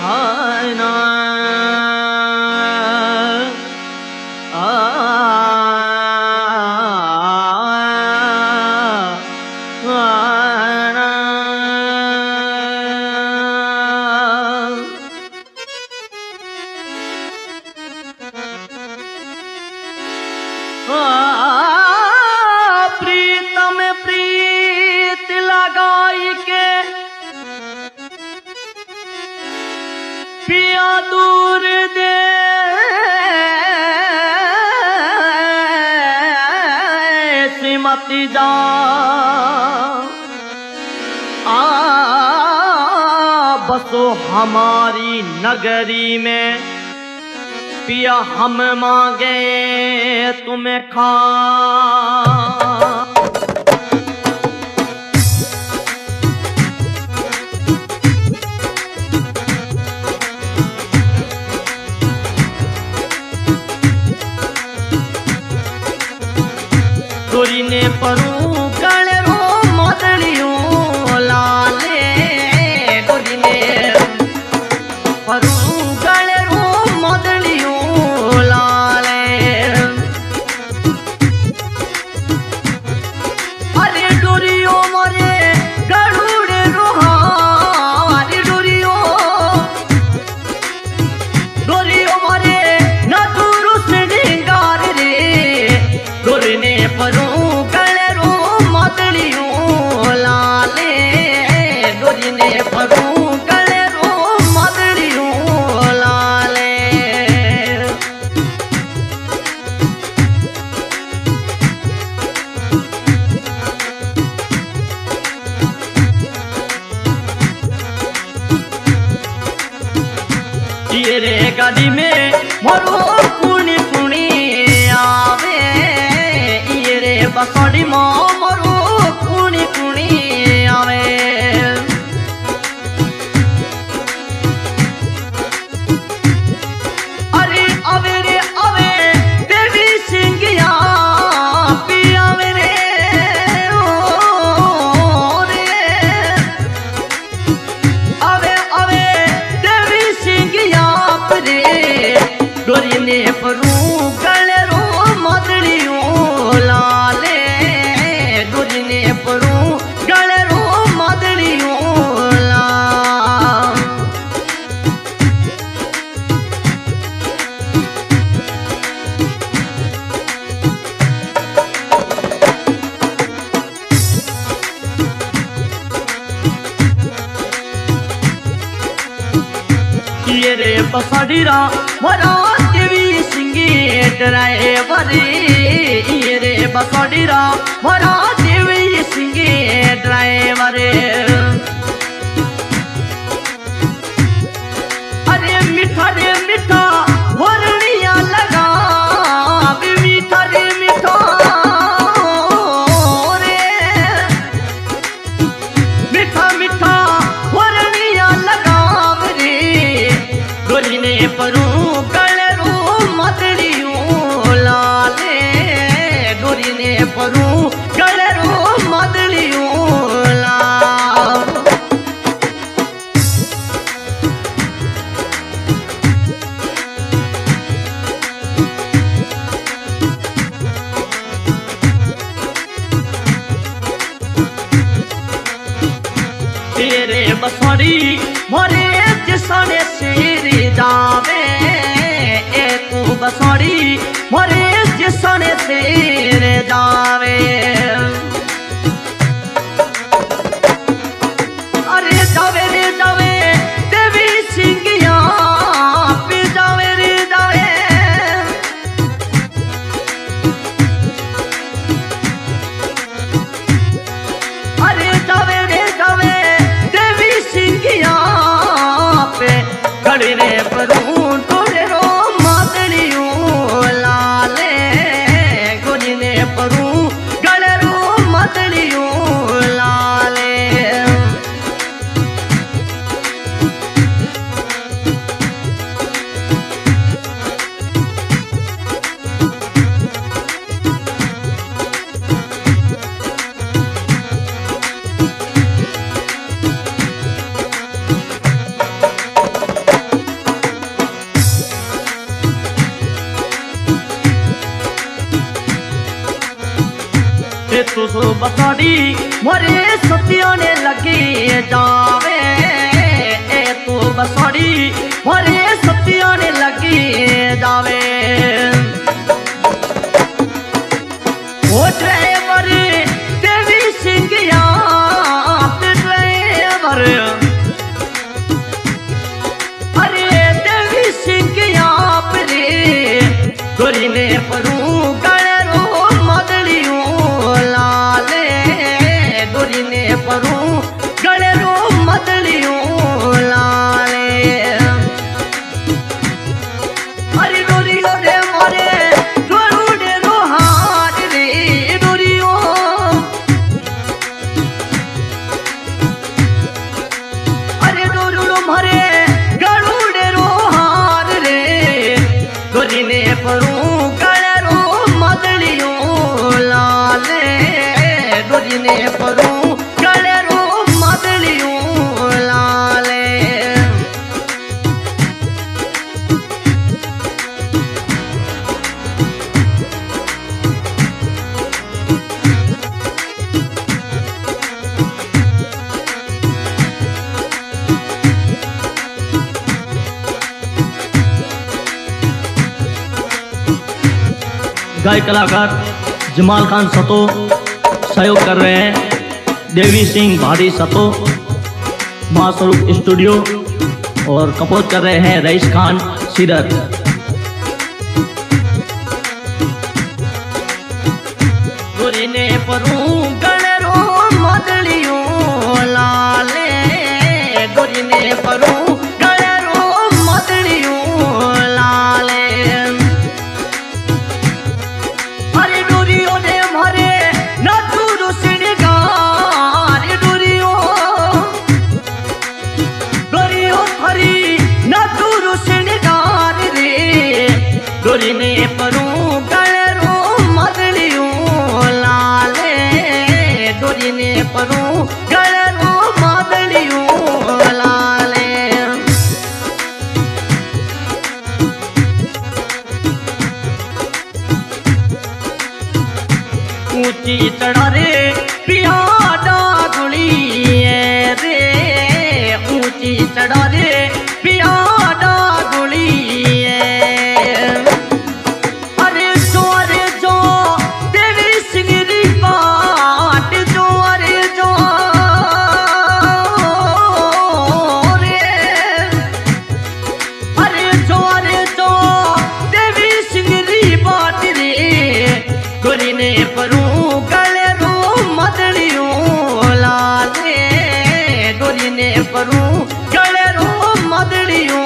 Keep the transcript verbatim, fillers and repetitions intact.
प्रीतम प्रीत लगाई के पिया दूर दे मती जा आ बसो हमारी नगरी में पिया हम मांगे तुम्हें खा गोरी ने परू गले रो मदलियों लाले गोरी ने परू गले रो मदलियों लाले अरे डोरियो मरे गरुड़े रोहा अरे डोरियो डोरियो मरे न दूर से डिंगार रे गोरी ने परू रे गाड़ी में मोरो पुणी पुणी आवे ये रे बसड़ी मो मोरो पुणी पुणी आवे अरे अवे रे अवे देवी सिंगिया पियावे रे ओ रे अवे अवे देवी सिंगिया डोरी ने परू गले रो मदलियों लाले डोरी ने परू गले रो मदलियों लाल ये रे बसड़ीरा मरा देवी सिंगी ड्राइवर ये रे बसड़ीरा मरा देवी सिंगी ड्राइवर अरे मीठा रे मीठा होरनिया लगा मीठा रे मीठा रे मीठा मीठा होरनिया लगा गोरी ने परू गले रो मदलियों लाले गोरी ने परू गले रो मदलियों लाल तेरे बसड़ी मोरे जिसने सिर जावे ए तू बसड़ी मोरे जिसने सिर जावे अरे जावे रे जावे देवी सिंगिया पे जावे रे जावे अरे जावे रे जावे देवी सिंगिया पे गड़ी रे परू डोरे रो मदलियों लाले गोरी ने परू गले रो तू सो बसाड़ी मोरे सतिया ने लगी जावे ए तू बसाड़ी मोरे सतिया ने लगी जावे ओ ड्राइवर देवी सिंह आप ड्राइवर अरे देवी सिंह आप रे गोरी ने परू गड़रो मदलियों लाले गोरी ने परू गड़रो मदलियों लाले अरे डोरियो रे मोरे डोरू डे रोहार रे डोरियो अरे डोरू मरे गड़ू डे रोहार रे गोरी ने परू गड़रो मदलियों लाले गोरी ने परू गड़रो मदलियों लाले गायक कलाकार जमाल खान सतो सहयोग कर रहे हैं, देवी सिंह भाड़ी सतो मां स्वरूप स्टूडियो और कंपोज कर रहे हैं रईस खान सीरत। गोरी ने परू गड़रो मदलियों लाले गोरी ने परू गड़रो मदलियों लाले अरे डोरियो ने मरे न तू सिंगार डोरियो डोरियो हरी न तू सिंगार रे डोरी ने परू गड़रो मदलियों लाले डोरी ने परू गड़रो मदलियों लाले ऊंची चढ़ा रे पिया डागुली रे ऊंची चढ़ा रे पिया डागुली अरे जो अरे जो देवी सिंह री बाट जो अरे जो रे अरे जो अरे जो देवी सिंह री बाट रे गोरी ने परू गड़रो मदलियों लाले गोरी ने परू गड़रो मदलियों